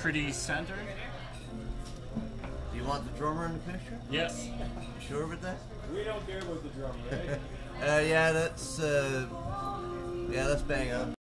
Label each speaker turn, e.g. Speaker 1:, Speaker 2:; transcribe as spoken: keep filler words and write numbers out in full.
Speaker 1: pretty centered.
Speaker 2: Do you want the drummer in the picture?
Speaker 1: Yes.
Speaker 2: You sure about that?
Speaker 3: We don't care about the drummer, right?
Speaker 2: uh, yeah, that's uh, yeah, that's bang on.